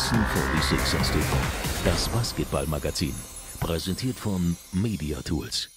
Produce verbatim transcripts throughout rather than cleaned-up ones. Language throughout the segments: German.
Gießen forty-sixers T V, das Basketballmagazin, präsentiert von Media Tools.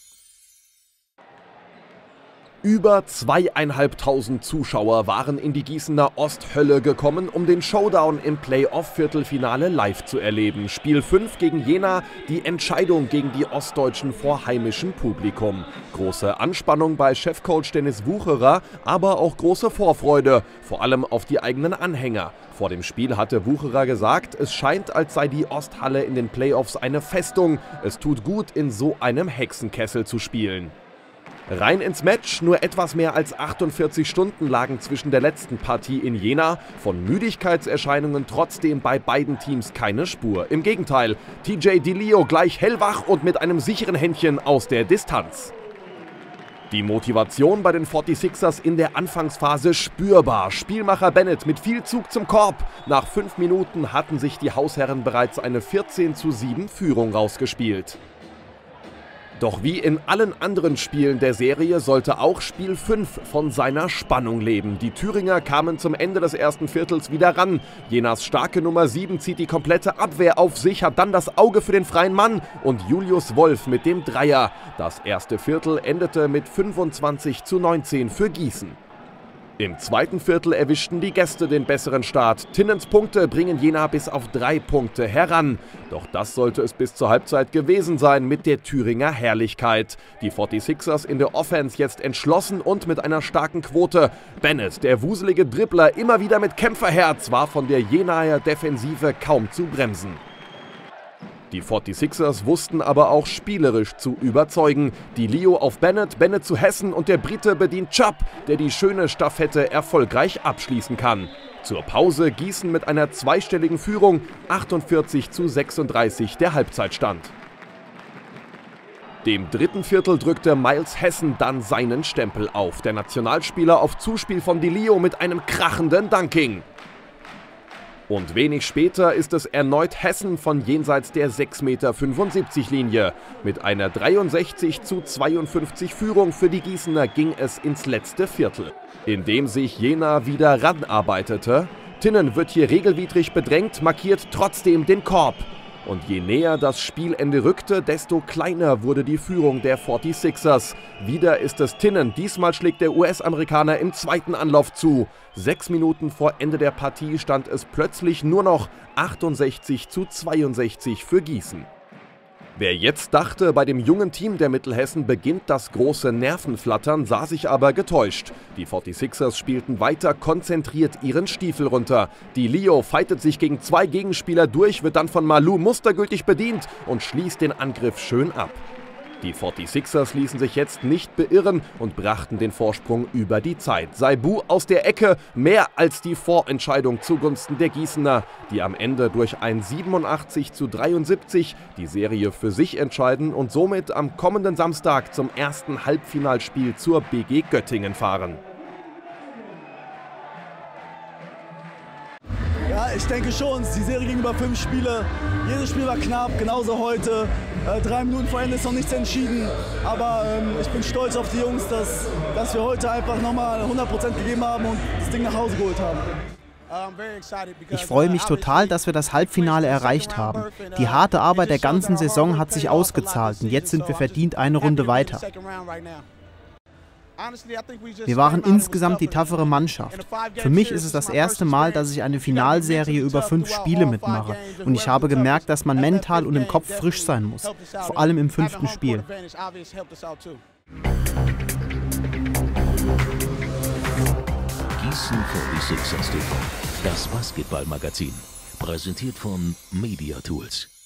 Über zweieinhalbtausend Zuschauer waren in die Gießener Osthölle gekommen, um den Showdown im Playoff-Viertelfinale live zu erleben. Spiel fünf gegen Jena, die Entscheidung gegen die Ostdeutschen vor heimischem Publikum. Große Anspannung bei Chefcoach Dennis Wucherer, aber auch große Vorfreude, vor allem auf die eigenen Anhänger. Vor dem Spiel hatte Wucherer gesagt, es scheint, als sei die Osthalle in den Playoffs eine Festung. Es tut gut, in so einem Hexenkessel zu spielen. Rein ins Match, nur etwas mehr als achtundvierzig Stunden lagen zwischen der letzten Partie in Jena. Von Müdigkeitserscheinungen trotzdem bei beiden Teams keine Spur. Im Gegenteil, T J DeLeo gleich hellwach und mit einem sicheren Händchen aus der Distanz. Die Motivation bei den forty-sixers in der Anfangsphase spürbar. Spielmacher Bennett mit viel Zug zum Korb. Nach fünf Minuten hatten sich die Hausherren bereits eine vierzehn zu sieben Führung rausgespielt. Doch wie in allen anderen Spielen der Serie sollte auch Spiel fünf von seiner Spannung leben. Die Thüringer kamen zum Ende des ersten Viertels wieder ran. Jenas starke Nummer sieben zieht die komplette Abwehr auf sich, hat dann das Auge für den freien Mann und Julius Wolf mit dem Dreier. Das erste Viertel endete mit fünfundzwanzig zu neunzehn für Gießen. Im zweiten Viertel erwischten die Gäste den besseren Start. Tinnens Punkte bringen Jena bis auf drei Punkte heran. Doch das sollte es bis zur Halbzeit gewesen sein mit der Thüringer Herrlichkeit. Die forty-sixers in der Offense jetzt entschlossen und mit einer starken Quote. Bennett, der wuselige Dribbler, immer wieder mit Kämpferherz, war von der Jenaer Defensive kaum zu bremsen. Die forty-sixers wussten aber auch spielerisch zu überzeugen. DeLeo auf Bennett, Bennett zu Hessen und der Brite bedient Chubb, der die schöne Staffette erfolgreich abschließen kann. Zur Pause Gießen mit einer zweistelligen Führung, achtundvierzig zu sechsunddreißig der Halbzeitstand. Dem dritten Viertel drückte Miles Hessen dann seinen Stempel auf. Der Nationalspieler auf Zuspiel von DeLeo mit einem krachenden Dunking. Und wenig später ist es erneut Hessen von jenseits der sechs Komma fünfundsiebzig Meter Linie. Mit einer dreiundsechzig zu zweiundfünfzig Führung für die Gießener ging es ins letzte Viertel, in dem sich Jena wieder ranarbeitete. Tinnen wird hier regelwidrig bedrängt, markiert trotzdem den Korb. Und je näher das Spielende rückte, desto kleiner wurde die Führung der forty-sixers. Wieder ist es Tinnen, diesmal schlägt der U S-Amerikaner im zweiten Anlauf zu. Sechs Minuten vor Ende der Partie stand es plötzlich nur noch achtundsechzig zu zweiundsechzig für Gießen. Wer jetzt dachte, bei dem jungen Team der Mittelhessen beginnt das große Nervenflattern, sah sich aber getäuscht. Die forty-sixers spielten weiter konzentriert ihren Stiefel runter. DeLeo fightet sich gegen zwei Gegenspieler durch, wird dann von Malou mustergültig bedient und schließt den Angriff schön ab. Die forty-sixers ließen sich jetzt nicht beirren und brachten den Vorsprung über die Zeit. Saibu aus der Ecke, mehr als die Vorentscheidung zugunsten der Gießener, die am Ende durch ein siebenundachtzig zu dreiundsiebzig die Serie für sich entscheiden und somit am kommenden Samstag zum ersten Halbfinalspiel zur B G Göttingen fahren. Ja, ich denke schon, die Serie ging über fünf Spiele. Jedes Spiel war knapp, genauso heute. Äh, drei Minuten vor Ende ist noch nichts entschieden. Aber ähm, ich bin stolz auf die Jungs, dass, dass wir heute einfach nochmal hundert Prozent gegeben haben und das Ding nach Hause geholt haben. Ich freue mich total, dass wir das Halbfinale erreicht haben. Die harte Arbeit der ganzen Saison hat sich ausgezahlt und jetzt sind wir verdient eine Runde weiter. Wir waren insgesamt die toughere Mannschaft. Für mich ist es das erste Mal, dass ich eine Finalserie über fünf Spiele mitmache. Und ich habe gemerkt, dass man mental und im Kopf frisch sein muss. Vor allem im fünften Spiel. Gießen forty-sixers T V, das Basketballmagazin, präsentiert von Media Tools.